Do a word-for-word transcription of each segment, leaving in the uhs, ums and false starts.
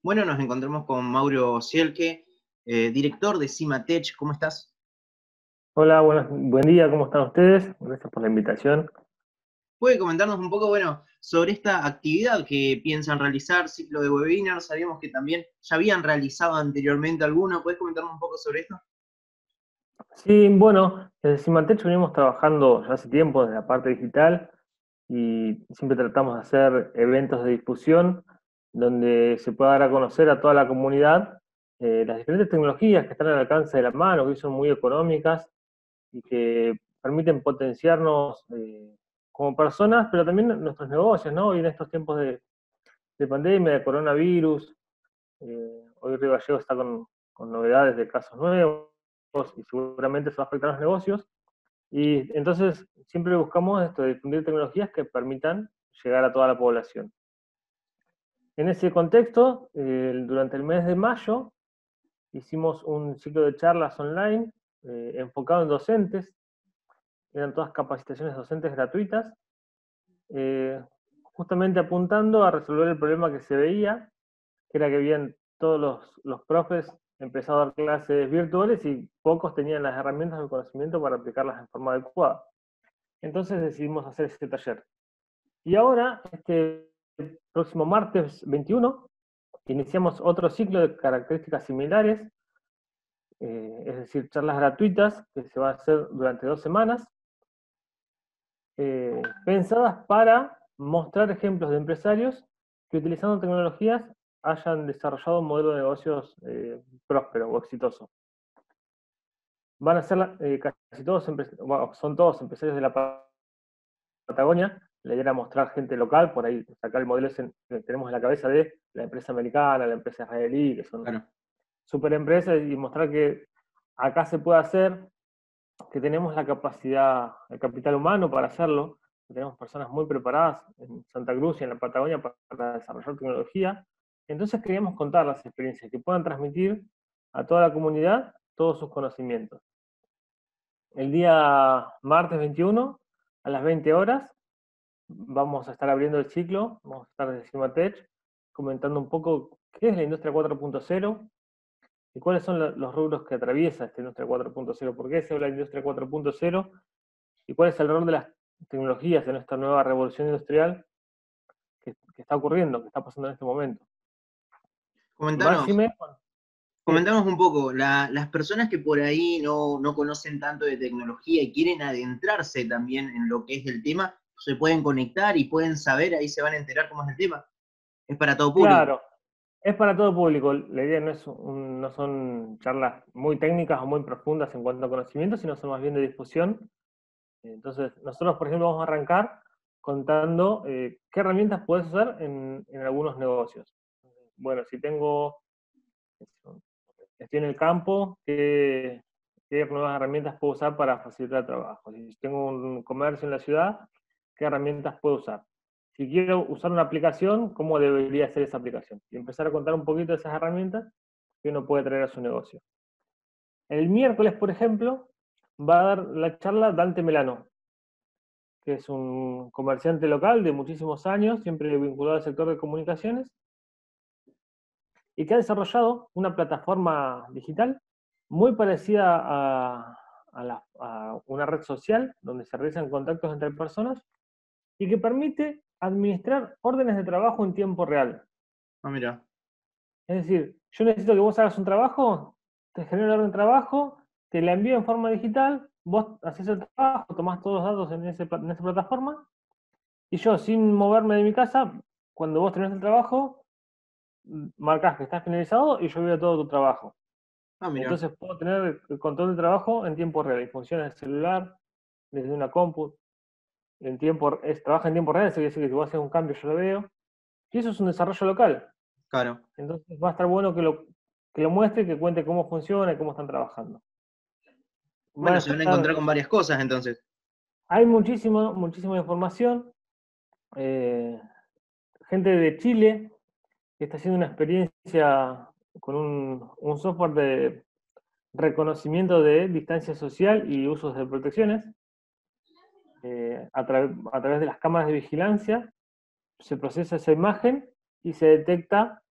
Bueno, nos encontramos con Mauro Sielke, eh, director de Cimatech. ¿Cómo estás? Hola, buenas, buen día, ¿cómo están ustedes? Gracias por la invitación. ¿Puede comentarnos un poco, bueno, sobre esta actividad que piensan realizar, ciclo de webinars? Sabíamos que también ya habían realizado anteriormente alguno. ¿Puedes comentarnos un poco sobre esto? Sí, bueno, desde Cimatech venimos trabajando ya hace tiempo desde la parte digital y siempre tratamos de hacer eventos de difusión donde se pueda dar a conocer a toda la comunidad eh, las diferentes tecnologías que están al alcance de la mano, que hoy son muy económicas y que permiten potenciarnos eh, como personas, pero también nuestros negocios, ¿no? Hoy en estos tiempos de, de pandemia, de coronavirus. Eh, hoy Río Gallegos está con, con novedades de casos nuevos y seguramente eso va a afectar a los negocios. Y entonces siempre buscamos esto, difundir tecnologías que permitan llegar a toda la población. En ese contexto, eh, durante el mes de mayo hicimos un ciclo de charlas online eh, enfocado en docentes, eran todas capacitaciones docentes gratuitas, eh, justamente apuntando a resolver el problema que se veía, que era que habían todos los, los profes empezado a dar clases virtuales y pocos tenían las herramientas o el conocimiento para aplicarlas en forma adecuada. Entonces decidimos hacer este taller. Y ahora, este próximo martes veintiuno, iniciamos otro ciclo de características similares, eh, es decir, charlas gratuitas que se va a hacer durante dos semanas, eh, pensadas para mostrar ejemplos de empresarios que utilizando tecnologías hayan desarrollado un modelo de negocios eh, próspero o exitoso. Van a ser eh, casi todos, bueno, son todos empresarios de la Patagonia. La idea era mostrar gente local, por ahí sacar el modelo ese que tenemos en la cabeza de la empresa americana, la empresa israelí, que son Claro. super empresas, y mostrar que acá se puede hacer, que tenemos la capacidad, el capital humano para hacerlo, que tenemos personas muy preparadas en Santa Cruz y en la Patagonia para, para desarrollar tecnología. Entonces queríamos contar las experiencias, que puedan transmitir a toda la comunidad todos sus conocimientos. El día martes veintiuno, a las veinte horas, vamos a estar abriendo el ciclo, vamos a estar desde Cimatech comentando un poco qué es la industria cuatro punto cero y cuáles son los rubros que atraviesa esta industria cuatro punto cero, por qué se habla de industria cuatro punto cero y cuál es el rol de las tecnologías en esta nueva revolución industrial que, que está ocurriendo, que está pasando en este momento. Comentanos, Máxime, sí, comentanos un poco, la- las personas que por ahí no, no conocen tanto de tecnología y quieren adentrarse también en lo que es el tema, se pueden conectar y pueden saber, ahí se van a enterar cómo es el tema. Es para todo público. claro, es para todo público. La idea no, es un, no son charlas muy técnicas o muy profundas en cuanto a conocimiento, sino son más bien de discusión. Entonces, nosotros, por ejemplo, vamos a arrancar contando eh, qué herramientas puedes usar en, en algunos negocios. Bueno, si tengo, estoy en el campo, ¿qué, qué nuevas herramientas puedo usar para facilitar el trabajo? Si tengo un comercio en la ciudad, ¿qué herramientas puedo usar? Si quiero usar una aplicación, ¿cómo debería ser esa aplicación? Y empezar a contar un poquito de esas herramientas que uno puede traer a su negocio. El miércoles, por ejemplo, va a dar la charla Dante Melano, que es un comerciante local de muchísimos años, siempre vinculado al sector de comunicaciones, y que ha desarrollado una plataforma digital muy parecida a, a, la, a una red social donde se realizan contactos entre personas y que permite administrar órdenes de trabajo en tiempo real. Ah, mira. Es decir, yo necesito que vos hagas un trabajo, te genero la orden de trabajo, te la envío en forma digital, vos haces el trabajo, tomás todos los datos en, ese, en esa plataforma, y yo, sin moverme de mi casa, cuando vos tenés el trabajo, marcás que está finalizado y yo veo todo tu trabajo. Ah, mira. Entonces puedo tener el control del trabajo en tiempo real y funciona el celular, desde una compu, en tiempo, es, trabaja en tiempo real, eso quiere decir que si vos haces un cambio yo lo veo. Y eso es un desarrollo local. Claro. Entonces va a estar bueno que lo, que lo muestre, que cuente cómo funciona y cómo están trabajando. Van Bueno, a se van a estar, encontrar con varias cosas entonces. hay muchísima, muchísima información. Eh, gente de Chile que está haciendo una experiencia con un, un software de reconocimiento de distancia social y usos de protecciones. Eh, a, tra a través de las cámaras de vigilancia se procesa esa imagen y se detecta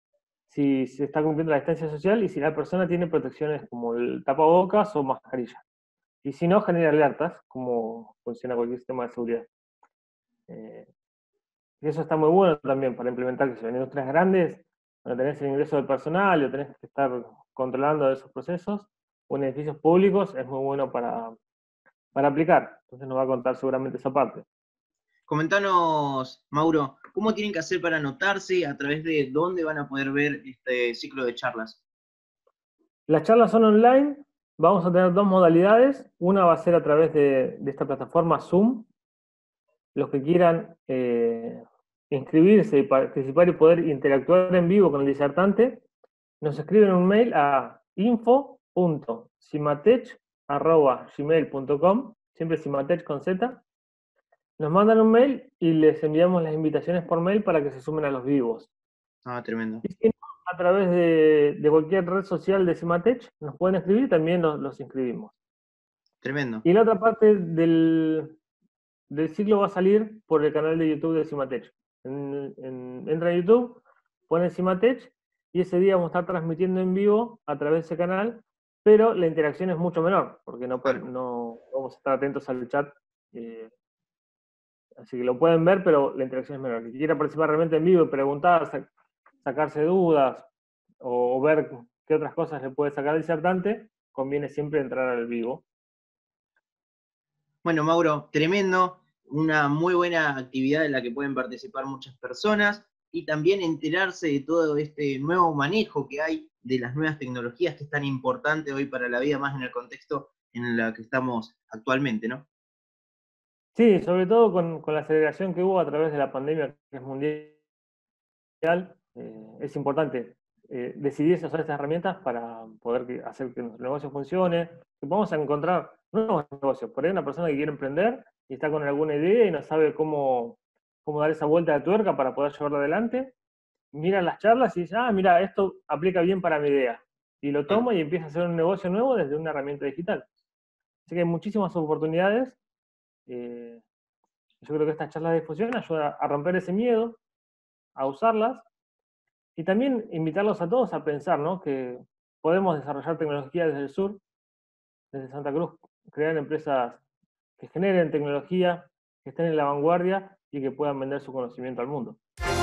si se está cumpliendo la distancia social y si la persona tiene protecciones como el tapabocas o mascarilla. Y si no, genera alertas, como funciona cualquier sistema de seguridad. Eh, y eso está muy bueno también para implementar que si en industrias grandes, cuando tenés el ingreso del personal o tenés que estar controlando esos procesos, o en edificios públicos es muy bueno para, para aplicar. Entonces nos va a contar seguramente esa parte. Comentanos, Mauro, ¿cómo tienen que hacer para anotarse? ¿A través de dónde van a poder ver este ciclo de charlas? Las charlas son online, vamos a tener dos modalidades. Una va a ser a través de, de esta plataforma Zoom. Los que quieran eh, inscribirse y participar y poder interactuar en vivo con el disertante, nos escriben un mail a info punto cimatech arroba gmail punto com, siempre Cimatech con Z. Nos mandan un mail y les enviamos las invitaciones por mail para que se sumen a los vivos. Ah, tremendo. Y si no, a través de, de cualquier red social de Cimatech nos pueden escribir y también los, los inscribimos. Tremendo. Y la otra parte del, del ciclo va a salir por el canal de YouTube de Cimatech. En, en, entra en YouTube, pone Cimatech y ese día vamos a estar transmitiendo en vivo a través de ese canal, pero la interacción es mucho menor, porque no, Claro. no vamos a estar atentos al chat. Eh, así que lo pueden ver, pero la interacción es menor. Si quiera participar realmente en vivo y preguntar, sac sacarse dudas o, o ver qué otras cosas le puede sacar al disertante, conviene siempre entrar al vivo. Bueno, Mauro, tremendo. Una muy buena actividad en la que pueden participar muchas personas y también enterarse de todo este nuevo manejo que hay de las nuevas tecnologías que es tan importante hoy para la vida, más en el contexto en el que estamos actualmente, ¿no? Sí, sobre todo con, con la aceleración que hubo a través de la pandemia, que es mundial, eh, es importante eh, decidir usar estas herramientas para poder que, hacer que nuestro negocio funcione, que podamos encontrar nuevos negocios. Por ahí una persona que quiere emprender y está con alguna idea y no sabe cómo, cómo dar esa vuelta de tuerca para poder llevarlo adelante, mira las charlas y dice, ah, mira, esto aplica bien para mi idea. Y lo Claro. toma y empieza a hacer un negocio nuevo desde una herramienta digital. Así que hay muchísimas oportunidades. Eh, yo creo que estas charlas de difusión ayudan a romper ese miedo, a usarlas y también invitarlos a todos a pensar, ¿no? Que podemos desarrollar tecnología desde el sur, desde Santa Cruz, crear empresas que generen tecnología, que estén en la vanguardia y que puedan vender su conocimiento al mundo.